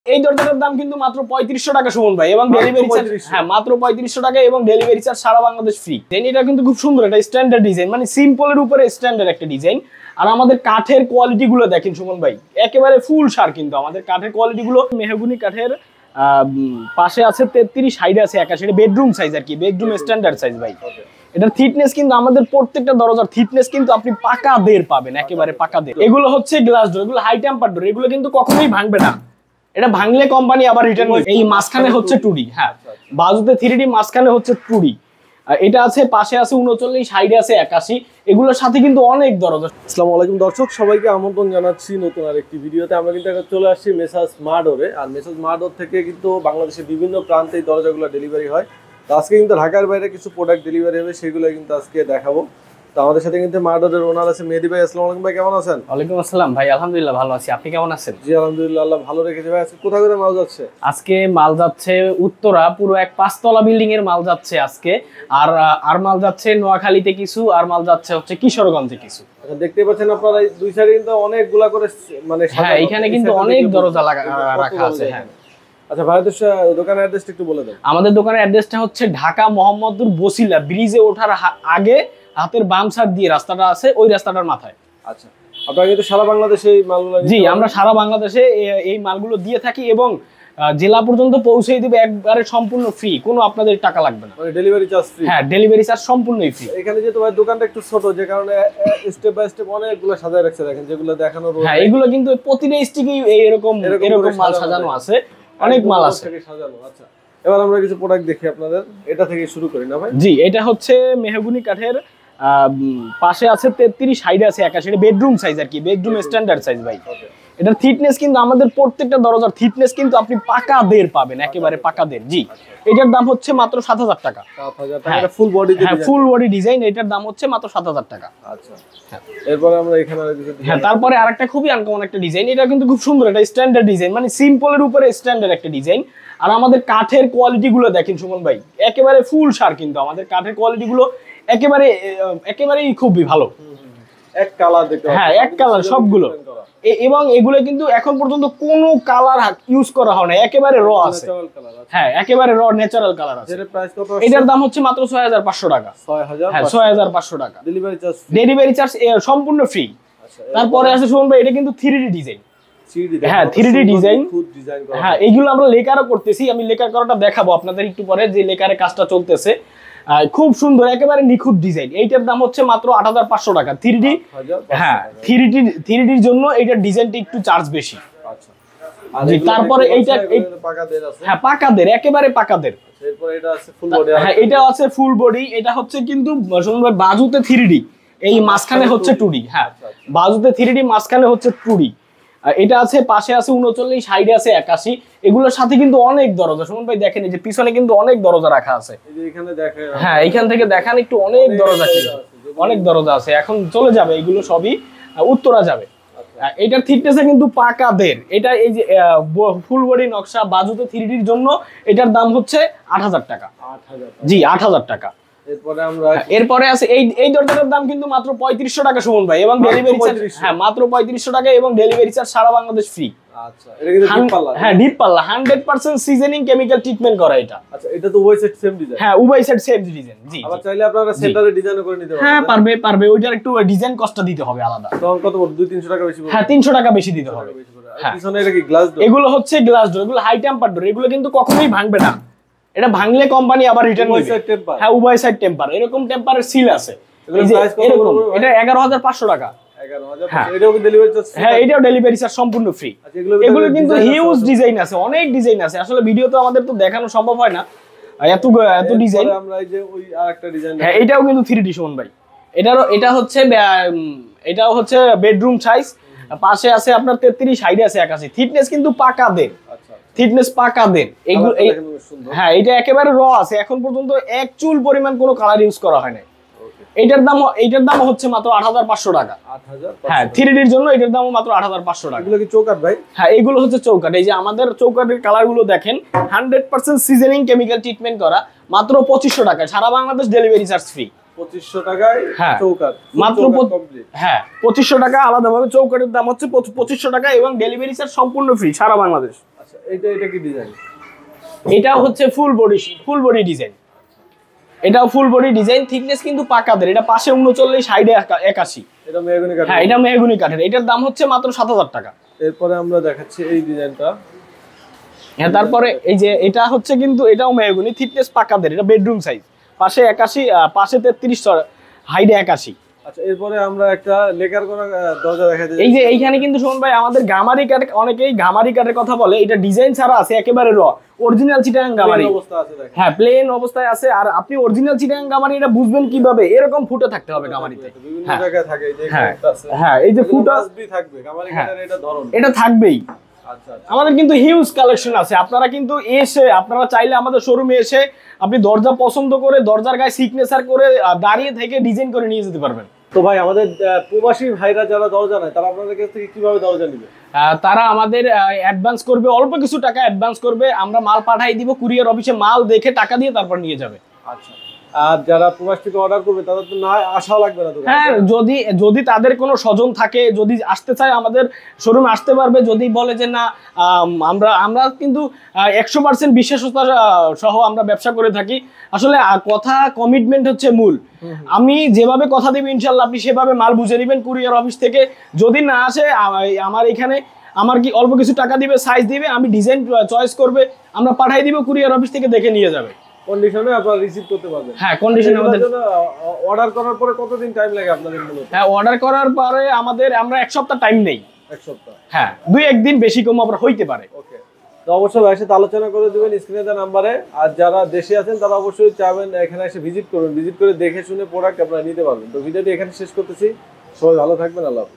এই দরজাটার দাম কিন্তু মাত্র 3500 টাকা সুমন ভাই, এবং ডেলিভারি চার্জ মাত্র 3500 টাকা এবং ডেলিভারি চার্জ সারা বাংলাদেশ ফ্রি। দেন এটা কিন্তু খুব সুন্দর, এটা স্ট্যান্ডার্ড ডিজাইন, মানে সিম্পলের উপরে স্ট্যান্ডার্ড একটা ডিজাইন। আর আমাদের কাঠের কোয়ালিটি গুলো দেখেন সুমন ভাই, একেবারে ফুল সার কিন্তু আমাদের কাঠের কোয়ালিটি গুলো। মেহগনি কাঠের পাশে আছে 33, সাইডে আছে 81, এটা বেডরুম সাইজ আর কি, বেডরুম স্ট্যান্ডার্ড সাইজ ভাই। এটার থিকনেস কিন্তু আমাদের প্রত্যেকটা দরজার থিকনেস কিন্তু আপনি পাকা দের পাবেন, একেবারে পাকা দের। এগুলো হচ্ছে গ্লাস ডোর, এগুলো হাই টেম্পার ডোর, এগুলো কিন্তু কখনোই ভাঙবে না। এটা ভাঙলে কোম্পানি আবার রিটার্ন করবে। এই মাঝখানে হচ্ছে 2D, হ্যাঁ বাজুতে 3D, মাঝখানে হচ্ছে 2D। এটা আছে, পাশে আছে 39, সাইডে আছে 81, এগুলোর সাথে কিন্তু অনেক দরজা। আসসালামু আলাইকুম দর্শক, সবাইকে আমন্ত্রণ জানাচ্ছি নতুন আরেকটি ভিডিওতে। আমরা কিন্তু এখন চলে আসছি মেসার্স স্মার্ট ডোরে। আর মেসার্স স্মার্ট ডোর থেকে কিন্তু বাংলাদেশের বিভিন্ন প্রান্তে এই দরজাগুলো ডেলিভারি হয়। তো আজকে কিন্তু ঢাকার বাইরে কিছু প্রোডাক্ট ডেলিভারি হবে, সেগুলো কিন্তু আজকে দেখাবো। তো আমাদের সাথে কিন্তু স্মার্ট ডোরের ওনার আছে মেহেদি ভাই। আসসালামু আলাইকুম ভাই, কেমন আছেন? ওয়ালাইকুম আসসালাম ভাই, আলহামদুলিল্লাহ ভালো আছি, আপনি কেমন আছেন? জি আলহামদুলিল্লাহ, আল্লাহ ভালো রেখেছে ভাই। আজকে কোথায় কোথায় মাল যাচ্ছে? আজকে মাল যাচ্ছে উত্তরা, পুরো এক 5 তলা বিল্ডিং এর মাল যাচ্ছে আজকে। আর মাল যাচ্ছে নোয়াখালীতে কিছু, আর মাল যাচ্ছে হচ্ছে কিশোরগঞ্জে কিছু। আচ্ছা, দেখতে পাচ্ছেন আপনারা এই দুই সাইডে কিন্তু অনেকগুলা করে মানে হ্যাঁ, এখানে কিন্তু অনেক দরজা রাখা আছে। হ্যাঁ আচ্ছা, ভারতের দোকানের অ্যাড্রেসটা একটু বলে দেন। আমাদের দোকানের অ্যাড্রেসটা হচ্ছে ঢাকা মোহাম্মদপুর বসিলা ব্রিজে ওঠার আগে হাতের বাম সাইড দিয়ে রাস্তাটা আছে, ওই রাস্তাটার মাথায়। আচ্ছা, আপনারা কিন্তু সারা বাংলাদেশে এই মালগুলো? জি, আমরা সারা বাংলাদেশে এই মালগুলো দিয়ে থাকি এবং জেলা পর্যন্ত পৌঁছে দিবে একবারে সম্পূর্ণ ফ্রি, কোনো আপনাদের টাকা লাগবে না। মানে ডেলিভারি চার্জ ফ্রি? হ্যাঁ, ডেলিভারি চার্জ সম্পূর্ণই ফ্রি। এখানে যেহেতু ভাই দোকানটা একটু ছোট, যে কারণে স্টেপ বাই স্টেপ অনেকগুলো সাজায় রাখছে, দেখেন যেগুলো দেখানো রয়েছে। হ্যাঁ, এগুলো কিন্তু প্রতিটা স্টিকেই এরকম মাল সাজানো আছে, অনেক মাল আছে সাজানো। আচ্ছা, এবার আমরা কিছু প্রোডাক্ট দেখি আপনাদের। এটা থেকে শুরু করি না ভাই? জি, এটা হচ্ছে মেহগনি কাঠের পাশে আছে 33, সাইডে আছে 81, এটা বেডরুম সাইজ আর কি, বেডরুম স্ট্যান্ডার্ড সাইজ ভাই। এটার থিকনেস কিন্তু আমাদের প্রত্যেকটা দরজার থিকনেস কিন্তু আপনি পাকা দের পাবেন, একেবারে পাকা দের। জি, এটার দাম হচ্ছে মাত্র 7000 টাকা। 7000 টাকা, এটা ফুল বডি? হ্যাঁ, ফুল বডি ডিজাইন, এটার দাম হচ্ছে মাত্র 7000 টাকা। আচ্ছা, এরপর আমরা এখানে হ্যাঁ, তারপরে আরেকটা খুবই আনকমন একটা ডিজাইন, এটা কিন্তু খুব সুন্দর, এটা স্ট্যান্ডার্ড ডিজাইন, মানে সিম্পলের উপরে স্ট্যান্ডার্ড একটা ডিজাইন। আর আমাদের কাঠের কোয়ালিটি গুলো দেখেন সুমন ভাই, একেবারে ফুল সার কিন্তু আমাদের কাঠের কোয়ালিটি গুলো একেবারেই খুবই ভালো। এক কালার দেখতে, হ্যাঁ এক কালার সবগুলো, এবং এগুলো কিন্তু এখন পর্যন্ত কোনো কালার ইউজ করা হয় না, একেবারে র আছে। হ্যাঁ, একেবারে র ন্যাচারাল কালার আছে। এর প্রাইস কত? এটার দাম হচ্ছে মাত্র 6500 টাকা। 6500 টাকা। ডেলিভারি চার্জ সম্পূর্ণ ফ্রি। তারপরে আছে শুনুন ভাই, এটা কিন্তু 3D ডিজাইন। হ্যাঁ, 3D ডিজাইন। হ্যাঁ, এইগুলো আমরা লেকারও করতেছি, আমি লেকার করাটা দেখাবো আপনাদের একটু পরে, যে লেকারের কাজটা চলতেছে। খুব সুন্দর, একেবারে নিখুঁত ডিজাইন। এইটার দাম হচ্ছে মাত্র 8500 টাকা। 3D, হ্যাঁ 3D জন্য এইটার ডিজাইনটা একটু চার্জ বেশি। তারপরে এইটা হ্যাঁ পাকাদের, একেবারে পাকাদের। হ্যাঁ, এটা আছে ফুল বডি। এটা হচ্ছে কিন্তু বাজুতে 3D, এই মাঝখানে হচ্ছে 2D। হ্যাঁ, বাজুতে 3D, মাঝখানে হচ্ছে 2D। এটা আছে, পাশে আছে 39, সাইডে আছে 81, এগুলোর সাথে কিন্তু অনেক দরজা। সুমন ভাই দেখেন, এই যে পিছনে কিন্তু অনেক দরজা রাখা আছে। হ্যাঁ, এখান থেকে দেখান একটু, অনেক দরজা, অনেক দরজা আছে। এখন চলে যাবে, এগুলো সবই উত্তরা যাবে। এটার থিকনেসে কিন্তু পাকা দের। এটা এই যে ফুল বডি নকশা বাজুতে 3Dর জন্য এটার দাম হচ্ছে 8000 টাকা। জি, 8000 টাকা। এরপরে আছে এই দরজাটার দাম কিন্তু মাত্র 3500 টাকা সুমন ভাই, এবং ডেলিভারি চার্জ হ্যাঁ মাত্র 3500 টাকা এবং ডেলিভারি চার্জ সারা বাংলাদেশ ফ্রি। আচ্ছা, এটা কিন্তু ডিপ পাল্লা? হ্যাঁ, ডিপ পাল্লা, 100% সিজনিং কেমিক্যাল ট্রিটমেন্ট করা এটা। আচ্ছা, এটা তো উভয় সাইড সেম ডিজাইন? হ্যাঁ, উভয় সাইড সেম ডিজাইন। জি, আবার চাইলে আপনারা সেন্টারে ডিজাইনও করে নিতে পারবেন। হ্যাঁ, পারবে। ওইটার একটু ডিজাইন কস্টটা দিতে হবে আলাদা। তখন কত পড়বে? 200-300 টাকা বেশি পড়বে? হ্যাঁ, 300 টাকা বেশি দিতে হবে। পিছনে এটা কি গ্লাস ডোর? এগুলো হচ্ছে গ্লাস ডোর, এগুলো হাই টেম্পার ডোর, এগুলো কিন্তু কখনোই ভাঙবে না। এটা ভাঙলে কোম্পানি আবার রিটার্ন করবে। হ্যাঁ, উভয় সাইড টেম্পার, এরকম টেম্পারের সিল আছে। এরকম এটা 11500 টাকা। 11000। এটাও কি ডেলিভারি চার্জ? হ্যাঁ, এটাও ডেলিভারি চার্জ সম্পূর্ণ ফ্রি। এগুলো কিন্তু হিউজ ডিজাইন আছে, অনেক ডিজাইন আছে। আসলে ভিডিও তো আমাদের তো দেখানো সম্ভব হয় না, এত ডিজাইন। আমরা এই যে ওই আরেকটা ডিজাইন, হ্যাঁ এটাও কিন্তু 3D সুমন ভাই। এটাও হচ্ছে বেডরুম সাইজ। পাশে আছে আপনার 33, সাইডে আছে 81। থিকনেস কিন্তু পাকা দের। থিকনেস পাকা দের। এগুলো হ্যাঁ, এটা একেবারে র আছে, এখন পর্যন্ত এক চুল পরিমাণ কোনো কালার ইউজ করা হয় না। এটার দাম হচ্ছে মাত্র 8500 টাকা। হ্যাঁ, 3Dর জন্য এটার দাম মাত্র 8500 টাকা। এগুলো কি চৌকাঠ ভাই? হ্যাঁ, এগুলো হচ্ছে চৌকাঠ। এই যে আমাদের চৌকাঠের কালার গুলো দেখেন, 100% সিজনিং কেমিক্যাল ট্রিটমেন্ট করা, মাত্র 2500 টাকা। সারা বাংলাদেশ ডেলিভারি চার্জ ফ্রি। 2500 টাকায় চৌকাঠ মাত্র। হ্যাঁ, 2500 টাকা আলাদাভাবে। চৌকাঠের দাম হচ্ছে 2500 টাকা এবং ডেলিভারি চার্জ সম্পূর্ণ ফ্রি সারা বাংলাদেশ। আচ্ছা এটা কি ডিজাইন? এটা হচ্ছে ফুল বডি ডিজাইন, এটাও ফুল বডি ডিজাইন, থিকনেস কিন্তু পাকাদের, এটা পাশে 39 সাইডে 81। এটা মেহগনি কাঠের? হ্যাঁ এটা মেহগনি কাঠের, এটার দাম হচ্ছে মাত্র 7000 টাকা। এরপরে আমরা দেখাচ্ছি এই ডিজাইনটা। হ্যাঁ তারপরে এই যে এটা হচ্ছে কিন্তু এটাও মেহগনি, থিকনেস পাকাদের, এটা বেডরুম সাইজ, পাশে 81, পাশে 33, হাইডে 81। আচ্ছা এরপরে আমরা একটা লেকার করা দরজা দেখা যায়। এই যে এইখানে কিন্তু শুনুন ভাই, আমাদের গামারি কাঠ, অনেকেই গামারি কাঠের কথা বলে, এটা ডিজাইন ছাড়া আছে একেবারে র অরিজিনাল চিটাগাং গামারি অবস্থা আছে দেখেন। হ্যাঁ প্লেন অবস্থায় আছে। আর আপনি অরিজিনাল চিটাগাং গামারি এটা বুঝবেন কিভাবে, এরকম ফুটে থাকতে হবে গামারিতে, বিভিন্ন জায়গায় থাকে এই যে আছে। হ্যাঁ এই যে ফুটা থাকবে গামারি কাঠের, এটা ধরন এটা থাকবেই। আচ্ছা আমাদের কিন্তু হিউজ কালেকশন আছে, আপনারা কিন্তু এসে, আপনারা চাইলে আমাদের শোরুমে এসে আপনি দরজা পছন্দ করে দরজার গায়ে সিগনেচার করে দাঁড়িয়ে থেকে ডিজাইন করে নিয়ে যেতে পারবেন। তো ভাই আমাদের প্রবাসী ভাইরা যারা দরজা নেয় তারা আপনাদের কাছ থেকে কিভাবে দরজা নেবে? তারা আমাদের অ্যাডভান্স করবে, অল্প কিছু টাকা অ্যাডভান্স করবে, আমরা মাল পাঠাই দিব, কুরিয়ার অফিসে মাল দেখে টাকা দিয়ে তারপর নিয়ে যাবে। আচ্ছা আর যারা প্রবাস থেকে অর্ডার করবে তাদের তো না আশা লাগবে না? হ্যাঁ যদি তাদের কোনো স্বজন থাকে, যদি আসতে চায় আমাদের শোরুমে আসতে পারবে। যদি বলে যে না আমরা কিন্তু 100% বিশ্বাসতা সহ আমরা ব্যবসা করে থাকি। আসলে কথা কমিটমেন্ট হচ্ছে মূল। আমি যেভাবে কথা দেব ইনশাল্লাহ আপনি সেভাবে মাল বুঝে নেবেন কুরিয়ার অফিস থেকে। যদি না আসে আমার এখানে আমার কি অল্প কিছু টাকা দিবে, সাইজ দিবে, আমি ডিজাইন চয়েস করবে, আমরা পাঠাই দিব, কুরিয়ার অফিস থেকে দেখে নিয়ে যাবে। কন্ডিশনে আপনারা রিসিভ করতে পারবেন? হ্যাঁ কন্ডিশনে। আমাদের অর্ডার করার পরে কতদিন টাইম লাগে আপনাদের মূলত? হ্যাঁ অর্ডার করার পরে আমরা 1 সপ্তাহ টাইম নেই। 1 সপ্তাহ? হ্যাঁ 2-1 দিন বেশি কম আবার হইতে পারে। ওকে, তো অবশ্যই ভাইয়ের সাথে আলোচনা করে দিবেন স্ক্রিনে দেওয়া নাম্বারে। আর যারা দেশে আছেন তারা অবশ্যই চাবেন এখানে এসে ভিজিট করবেন, ভিজিট করে দেখে শুনে প্রোডাক্ট আপনারা নিতে পারবেন। তো ভিডিওটি এখানে শেষ করতেছি, সবাই ভালো থাকবেন, আল্লাহ হাফেজ।